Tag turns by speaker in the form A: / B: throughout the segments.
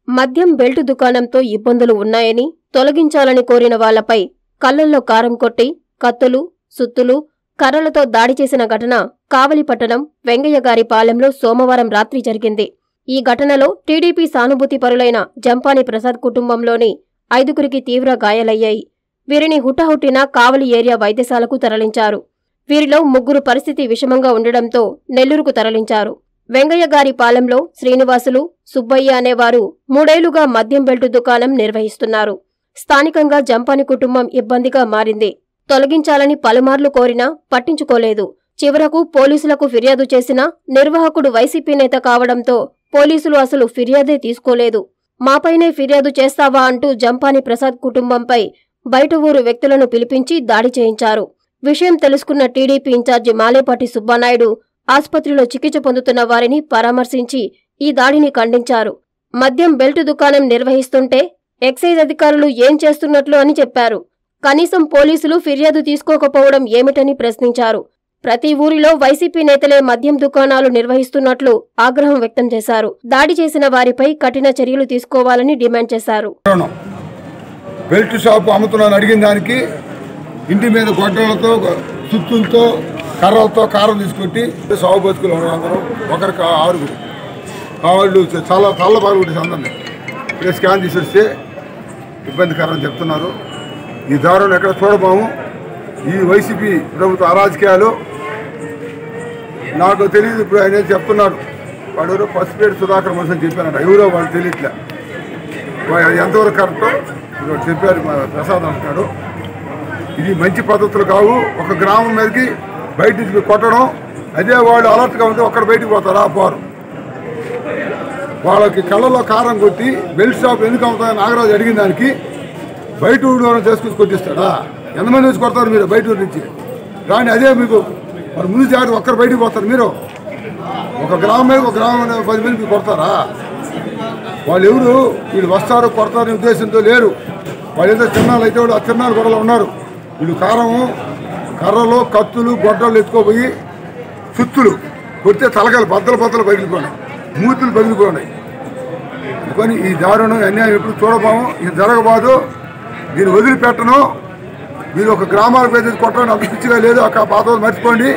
A: మద్యం బెల్ట్ దుకాణంతో ఇబ్బందులు ఉన్నాయని తొలగించాలని కోరిన వాళ్లపై కళ్లల్లో కారం కొట్టి కత్తులు, సుత్తులు, కర్రలతో దాడి చేసిన ఘటన కావలిపట్టణం వెంగయ్యగారిపాలెంలో సోమవారం రాత్రి జరిగింది. ఈ ఘటనలో టీడీపీ సానుభూతిపరులైన జంపాని ప్రసాద్ కుటుంబంలోని 5గురికి తీవ్ర గాయాలయ్యాయి. వీరిని హుటాహుటిన కావలి ఏరియా వైద్యశాలకు తరలించారు. వీరిలో 3 పరిస్థితి విషమంగా ఉండడంతో నెల్లూరుకు తరలించారు. వెంగయ్యగారిపాలెంలో శ్రీనివాసులు, సుబ్బయ్య అనేవారు 3 ఏళ్లుగా మద్యం బెల్టు దుకాణం నిర్వహిస్తున్నారు. స్థానికంగా జంపాని కుటుంబం ఇబ్బందిగా మారింది. తొలగించాలని పలుమార్లు కోరినా పట్టించుకోలేదు. చివరకు పోలీసులకు ఫిర్యాదు చేసినా నిర్వాహకుడు వైసీపీ నేత కావడంతో పోలీసులు అసలు ఫిర్యాదే తీసుకోలేదు. మాపైనే ఫిర్యాదు చేస్తావా అంటూ జంపాని ప్రసాద్ కుటుంబంపై బయట ఊరు వ్యక్తులను పిలిపించి దాడి చేయించారు. విషయం తెలుసుకున్న టీడీపీ ఇన్ఛార్జి మాలేపాటి సుబ్బానాయుడు ఆస్పత్రిలో చికిత్స పొందుతున్న వారిని పరామర్శించి ఈ దాడిని ఖండించారు. మద్యం బెల్టు దుకాణం నిర్వహిస్తుంటే ఎక్సైజ్ అధికారులు ఏం చేస్తున్నట్లు అని చెప్పారు. కనీసం పోలీసులు ఫిర్యాదు తీసుకోకపోవడం ఏమిటని ప్రశ్నించారు. ప్రతి ఊరిలో వైసీపీ నేతలే మద్యం దుకాణాలు నిర్వహిస్తున్నట్లు ఆగ్రహం వ్యక్తం చేశారు. దాడి చేసిన వారిపై కఠిన చర్యలు తీసుకోవాలని డిమాండ్ చేశారు.
B: బెల్ట్ షాపు అమ్ముతున్నాను అడిగిన దానికి ఇంటి మీద గొడ్డలతో, సుత్తులతో, కర్రలతో కారం తీసుకొట్టి సాగు బతుకులు అందరూ ఒకరికి 6గురు వాళ్ళు చాలా తల్ల బాగా కొట్టేసి అందరినీ ఇప్పుడే స్కాన్ తీసేస్తే ఇబ్బందికరం చెప్తున్నారు. ఈ దారుణం ఎక్కడ చూడబోము. ఈ వైసీపీ ప్రభుత్వ అరాజకీయాలు నాకు తెలియదు. ఇప్పుడు ఆయన చెప్తున్నారు వాడు పసుపేట సుధాకర్ మనిషి అని చెప్పారంట. ఎవరో వాళ్ళు తెలియట్లే ఎంతవరకు కరెక్టో చెప్పారు. ప్రసాద్ అంటున్నాడు ఇది మంచి పద్ధతులు కావు. ఒక గ్రామం మీదకి బయట నుంచి కొట్టడం, అదే వాళ్ళు అలర్ట్గా ఉంటే ఒక్కడు బయటికి పోతారా పోరు. వాళ్ళకి కళ్ళలో కారం కొట్టి బెల్ట్ షాప్ ఎందుకు అవుతాయో నాగరాజు అడిగిన దానికి బయట ఊరు చేసుకుని కొట్టిస్తాడా? ఎంతమంది వచ్చి కొడతారు మీరు బయట ఊరి నుంచి? కానీ అదే మీకు మరి ముందు జాగ్రత్త ఒక్కరు బయటికి పోతారు. మీరు ఒక గ్రామం మీద ఒక గ్రామం 10 మందికి కొడతారా? వాళ్ళు ఎవరు? వీళ్ళు వస్తారు కొడతారనే ఉద్దేశంతో లేరు. వాళ్ళు ఏదో చిన్నాళ్ళు అయితే వాళ్ళు ఆ చిన్నాళ్ళు గొడవలు ఉన్నారు. వీళ్ళు కారము, కర్రలు, కత్తులు, గొడ్డలు ఎత్తుకోపోయి సుత్తులు కొడితే తలకాయలు బద్దలు పగిలిపోయినాయి, మూతులు పగిలిపోయినాయి. కానీ ఈ దారుణం అన్యాయం ఎప్పుడు చూడబోము. ఇది జరగబాదు. దీన్ని వదిలిపెట్టను. మీరు ఒక గ్రామాలకు అయితే కొట్టడం అంత పిచ్చిగా లేదు. ఒక పాత మర్చిపోండి.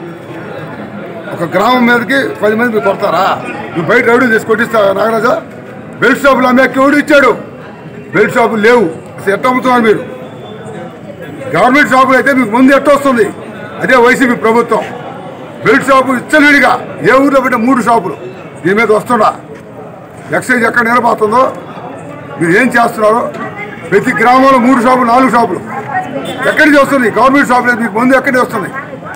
B: ఒక గ్రామం మీదకి 10 మంది మీరు కొడతారా? మీరు బయట రౌడీ చేసి కొట్టిస్తారా నాగరాజా? బెల్ట్ షాపులు అమ్మేకి ఎవడు ఇచ్చాడు? బెల్ట్ షాపులు లేవు. అసలు ఎట్ట అమ్ముతున్నారు మీరు? గవర్నమెంట్ షాపులు అయితే మీకు ముందు ఎట్ట వస్తుంది? అదే వైసీపీ ప్రభుత్వం బెల్ట్ షాపు ఇచ్చలేడుగా ఏ ఊర్లో పెట్టే 3 షాపులు దీని మీద వస్తుందా? ఎక్సైజ్ ఎక్కడ నిలబడుతుందో మీరు ఏం చేస్తున్నారు? ప్రతి గ్రామంలో 3 షాపులు 4 షాపులు ఎక్కడి నుంచి వస్తుంది? గవర్నమెంట్ షాపులు అయితే మీకు ముందు ఎక్కడి వస్తుంది?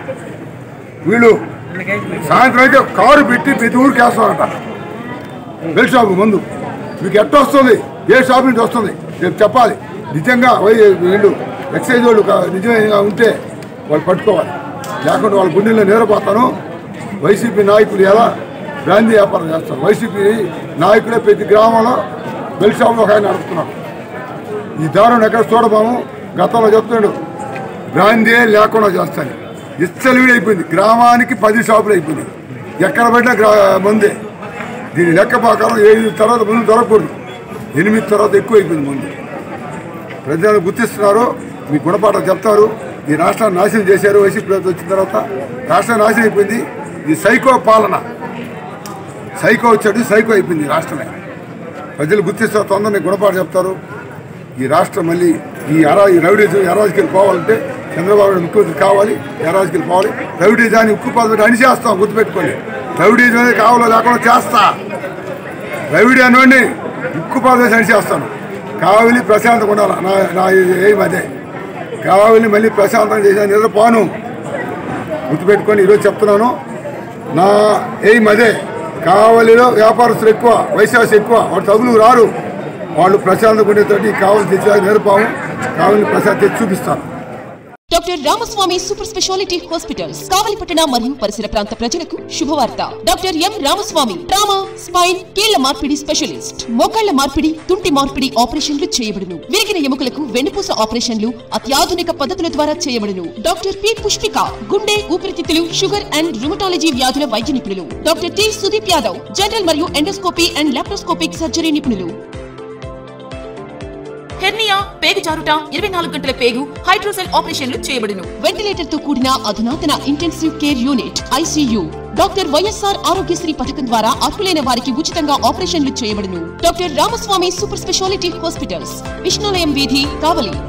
B: వీళ్ళు సాయంత్రం అయితే కారు పెట్టి ప్రతి ఊరికి వేస్తారంట బెల్ట్ షాపు ముందు. మీకు ఎట్ట వస్తుంది? ఏ షాపు నుంచి వస్తుంది? రేపు చెప్పాలి. నిజంగా వీళ్ళు ఎక్సైజ్ వాళ్ళు నిజంగా ఉంటే వాళ్ళు పట్టుకోవాలి. లేకుండా వాళ్ళ గుండెల్లో నిలబడతాను. వైసీపీ నాయకులు ఎలా బ్రాందీ వ్యాపారం చేస్తారు? వైసీపీ నాయకులే ప్రతి గ్రామంలో బెల్ట్ షాపులో ఒక ఆయన నడుపుతున్నారు. ఈ దారుణం ఎక్కడ చూడబోము. గతంలో చెప్తున్నాడు బ్రాందీ లేకుండా చేస్తాను. ఇచ్చలివిడి అయిపోయింది. గ్రామానికి 10 షాపులు అయిపోయింది. ఎక్కడ పడినా ముందే. దీని లెక్క ప్రకారం 7 తర్వాత ముందు దొరకకూడదు. 8 తర్వాత ఎక్కువ అయిపోయింది ముందు. ప్రజలు గుర్తిస్తున్నారు. మీ గుణపాఠం చెప్తారు. ఈ రాష్ట్రాన్ని నాశనం చేశారు. వైసీపీ ప్రభుత్వం వచ్చిన తర్వాత రాష్ట్రం నాశనం అయిపోయింది. ఇది సైకో పాలన. సైకో వచ్చాడు, సైకో అయిపోయింది రాష్ట్రమే. ప్రజలు గుర్తిస్తారు. తొందరని గుణపాఠం చెప్తారు. ఈ రాష్ట్రం మళ్ళీ ఈ రౌడీజం ఎరాజకీయాలు పోవాలంటే చంద్రబాబు నాయుడు ముఖ్యమంత్రి కావాలి. ఎరాజకీయాలు పోవాలి. రౌడీజాన్ని ఉక్కుపాలు అణిచేస్తాం. గుర్తుపెట్టుకోండి. రౌడీజం అనేది కావాలో లేకుండా చేస్తా. రౌడీ అనేవాడిని ఉక్కుపాలు వేసి అణిచేస్తాను. కావలి ప్రశాంతంగా ఉండాలి. నా ఏం అదే. కావలి మళ్ళీ ప్రశాంతంగా చేసిన నిద్రపోను. గుర్తుపెట్టుకొని ఈరోజు చెప్తున్నాను. నా ఎయిమ్ అదే. కావలిలో వ్యాపారస్తులు ఎక్కువ, వైశాస్ ఎక్కువ. వాళ్ళు తగులు రారు. వాళ్ళు ప్రశాంతంగా ఉండేతోటి కావలి తెచ్చి నిద్రపోము. కావలిని ప్రశాంతం తెచ్చి చూపిస్తాను.
C: Doctor Ramaswamy super speciality hospitals కావలిపట్టణ మరియు పరిసర ప్రాంత ప్రజలకు శుభవార్త. Doctor M Ramaswamy trauma, spine, కీళ్ల మార్పిడి స్పెషలిస్ట్. మోకాళ్ల మార్పిడి, తుంటి మార్పిడి ఆపరేషన్లు చేయబడును. విరిగిన ఎముకలకు వెన్నుపూస ఆపరేషన్లు అత్యాధునిక పద్ధతుల ద్వారా చేయబడును. డాక్టర్ పి పుష్పిక గుండె, ఊపిరితిత్తులు, షుగర్ అండ్ రుమటాలజీ వ్యాధుల వైద్య నిపుణులు. Doctor T Sudeep Yadav general మరియు ఎండోస్కోపీ అండ్ లాప్రోస్కోపిక్ సర్జరీ నిపుణులు. హెర్నియా, పేగు జారుట, 24 గంటల పేగు, హైడ్రోసెల్ ఆపరేషన్లు చేయబడును. వెంటిలేటర్ తో కూడిన అధునాతన intensive care unit ICU. Doctor YSR Aarogyasri పథకం ద్వారా అర్హులైన వారికి ఉచితంగా ఆపరేషన్లు చేయబడును. Doctor Ramaswamy super speciality hospitals, Vishnulayam వీధి, కావలి.